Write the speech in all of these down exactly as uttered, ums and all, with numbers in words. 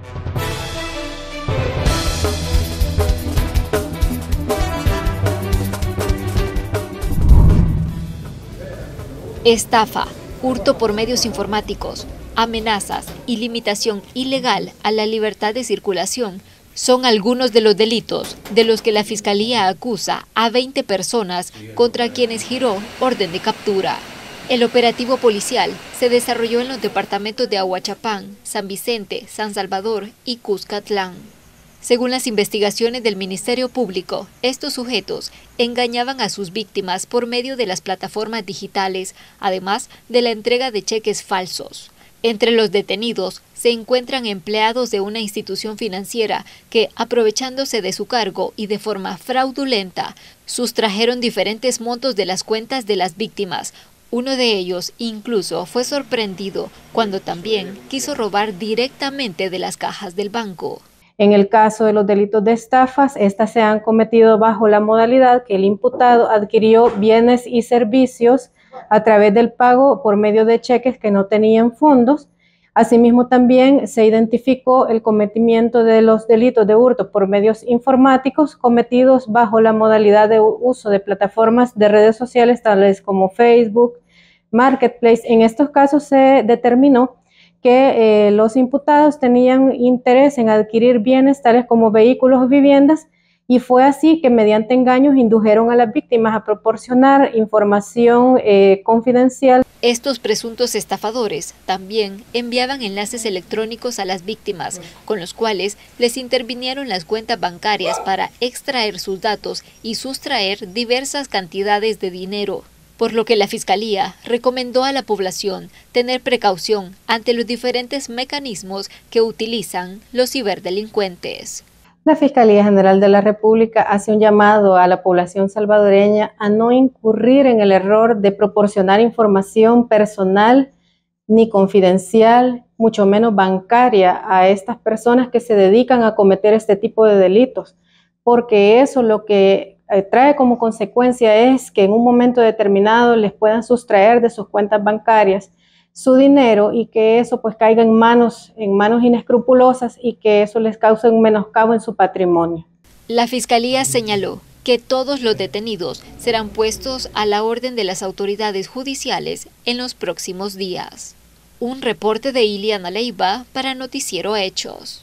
Estafa, hurto por medios informáticos, amenazas y limitación ilegal a la libertad de circulación son algunos de los delitos de los que la Fiscalía acusa a veinte personas contra quienes giró orden de captura. El operativo policial se desarrolló en los departamentos de Ahuachapán, San Vicente, San Salvador y Cuscatlán. Según las investigaciones del Ministerio Público, estos sujetos engañaban a sus víctimas por medio de las plataformas digitales, además de la entrega de cheques falsos. Entre los detenidos se encuentran empleados de una institución financiera que, aprovechándose de su cargo y de forma fraudulenta, sustrajeron diferentes montos de las cuentas de las víctimas. Uno de ellos incluso fue sorprendido cuando también quiso robar directamente de las cajas del banco. En el caso de los delitos de estafas, estas se han cometido bajo la modalidad que el imputado adquirió bienes y servicios a través del pago por medio de cheques que no tenían fondos. Asimismo, también se identificó el cometimiento de los delitos de hurto por medios informáticos cometidos bajo la modalidad de uso de plataformas de redes sociales tales como Facebook, Marketplace. En estos casos se determinó que eh, los imputados tenían interés en adquirir bienes tales como vehículos o viviendas, y fue así que mediante engaños indujeron a las víctimas a proporcionar información eh, confidencial. Estos presuntos estafadores también enviaban enlaces electrónicos a las víctimas, con los cuales les intervinieron las cuentas bancarias para extraer sus datos y sustraer diversas cantidades de dinero. Por lo que la Fiscalía recomendó a la población tener precaución ante los diferentes mecanismos que utilizan los ciberdelincuentes. La Fiscalía General de la República hace un llamado a la población salvadoreña a no incurrir en el error de proporcionar información personal ni confidencial, mucho menos bancaria, a estas personas que se dedican a cometer este tipo de delitos, porque eso lo que trae como consecuencia es que en un momento determinado les puedan sustraer de sus cuentas bancarias su dinero y que eso pues caiga en manos, en manos inescrupulosas y que eso les cause un menoscabo en su patrimonio. La Fiscalía señaló que todos los detenidos serán puestos a la orden de las autoridades judiciales en los próximos días. Un reporte de Iliana Leiva para Noticiero Hechos.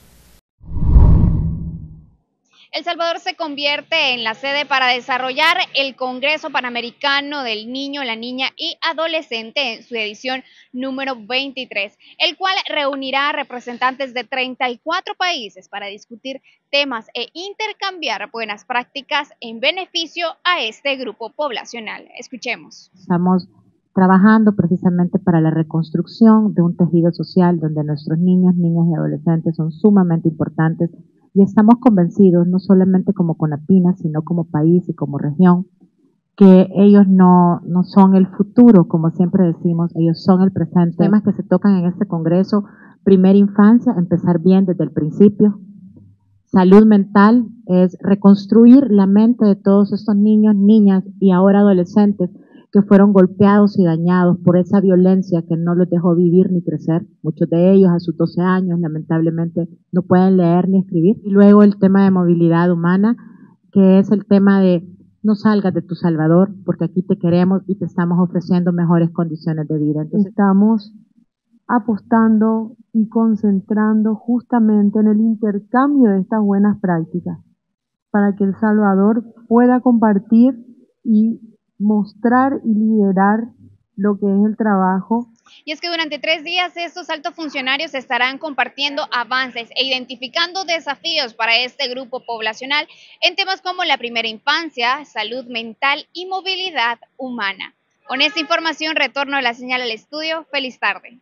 El Salvador se convierte en la sede para desarrollar el Congreso Panamericano del Niño, la Niña y Adolescente en su edición número veintitrés, el cual reunirá a representantes de treinta y cuatro países para discutir temas e intercambiar buenas prácticas en beneficio a este grupo poblacional. Escuchemos. Estamos trabajando precisamente para la reconstrucción de un tejido social donde nuestros niños, niñas y adolescentes son sumamente importantes. Y estamos convencidos, no solamente como CONAPINA, sino como país y como región, que ellos no, no son el futuro, como siempre decimos, ellos son el presente. Temas que se tocan en este congreso: primera infancia, empezar bien desde el principio; salud mental, es reconstruir la mente de todos estos niños, niñas y ahora adolescentes que fueron golpeados y dañados por esa violencia que no los dejó vivir ni crecer. Muchos de ellos a sus doce años lamentablemente no pueden leer ni escribir. Y luego el tema de movilidad humana, que es el tema de no salgas de tu Salvador, porque aquí te queremos y te estamos ofreciendo mejores condiciones de vida. Entonces, estamos apostando y concentrando justamente en el intercambio de estas buenas prácticas para que El Salvador pueda compartir y mostrar y liderar lo que es el trabajo. Y es que durante tres días estos altos funcionarios estarán compartiendo avances e identificando desafíos para este grupo poblacional en temas como la primera infancia, salud mental y movilidad humana. Con esta información retorno a la señal al estudio. Feliz tarde.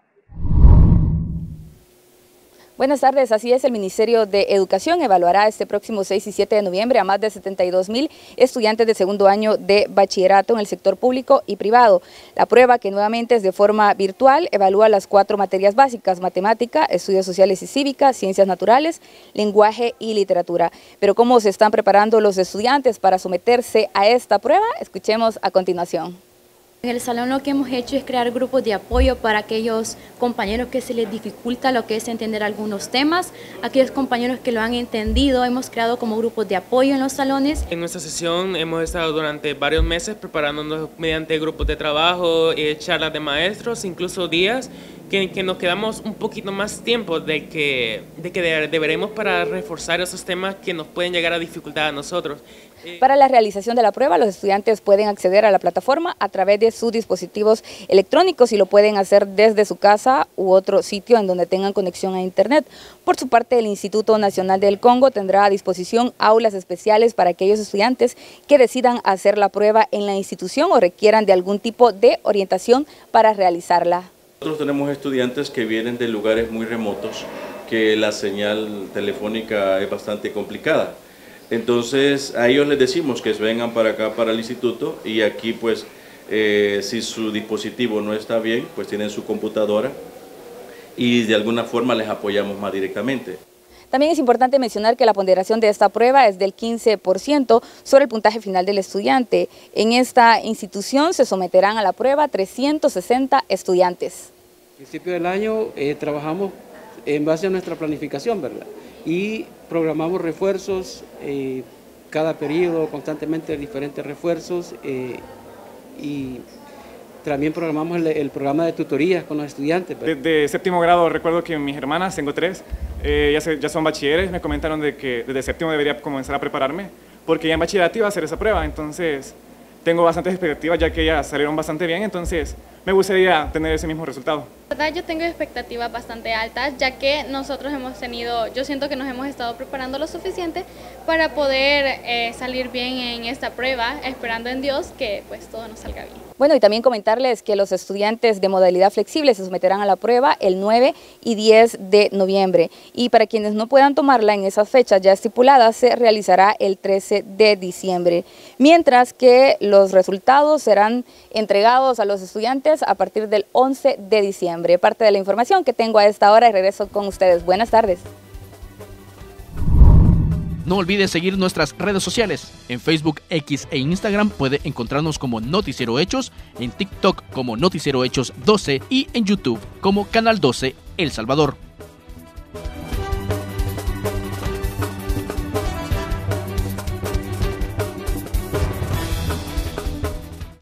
Buenas tardes, así es, el Ministerio de Educación evaluará este próximo seis y siete de noviembre a más de setenta y dos mil estudiantes de segundo año de bachillerato en el sector público y privado. La prueba, que nuevamente es de forma virtual, evalúa las cuatro materias básicas: matemática, estudios sociales y cívicas, ciencias naturales, lenguaje y literatura. Pero ¿cómo se están preparando los estudiantes para someterse a esta prueba? Escuchemos a continuación. En el salón lo que hemos hecho es crear grupos de apoyo para aquellos compañeros que se les dificulta lo que es entender algunos temas, aquellos compañeros que lo han entendido, hemos creado como grupos de apoyo en los salones. En nuestra sesión hemos estado durante varios meses preparándonos mediante grupos de trabajo, eh, charlas de maestros, incluso días, que, que nos quedamos un poquito más tiempo de que, de que de, deberemos para reforzar esos temas que nos pueden llegar a dificultar a nosotros. Para la realización de la prueba, los estudiantes pueden acceder a la plataforma a través de sus dispositivos electrónicos y lo pueden hacer desde su casa u otro sitio en donde tengan conexión a internet. Por su parte, el Instituto Nacional del Congo tendrá a disposición aulas especiales para aquellos estudiantes que decidan hacer la prueba en la institución o requieran de algún tipo de orientación para realizarla. Nosotros tenemos estudiantes que vienen de lugares muy remotos, que la señal telefónica es bastante complicada. Entonces a ellos les decimos que vengan para acá, para el instituto, y aquí pues eh, si su dispositivo no está bien, pues tienen su computadora y de alguna forma les apoyamos más directamente. También es importante mencionar que la ponderación de esta prueba es del quince por ciento sobre el puntaje final del estudiante. En esta institución se someterán a la prueba trescientos sesenta estudiantes. Al principio del año eh, trabajamos en base a nuestra planificación, ¿verdad? Y programamos refuerzos, eh, cada periodo constantemente diferentes refuerzos eh, y también programamos el, el programa de tutorías con los estudiantes. Desde séptimo grado recuerdo que mis hermanas, tengo tres, eh, ya, se, ya son bachilleres, me comentaron de que desde séptimo debería comenzar a prepararme porque ya en bachillerato iba a hacer esa prueba, entonces tengo bastantes expectativas ya que ellas salieron bastante bien, entonces me gustaría tener ese mismo resultado. La verdad, yo tengo expectativas bastante altas, ya que nosotros hemos tenido, yo siento que nos hemos estado preparando lo suficiente para poder eh, salir bien en esta prueba, esperando en Dios que pues todo nos salga bien. Bueno, y también comentarles que los estudiantes de modalidad flexible se someterán a la prueba el nueve y diez de noviembre. Y para quienes no puedan tomarla en esas fechas ya estipuladas, se realizará el trece de diciembre. Mientras que los resultados serán entregados a los estudiantes a partir del once de diciembre. Parte de la información que tengo a esta hora y regreso con ustedes. Buenas tardes. No olvides seguir nuestras redes sociales. En Facebook, X e Instagram puede encontrarnos como Noticiero Hechos, en TikTok como Noticiero Hechos doce y en YouTube como Canal doce El Salvador.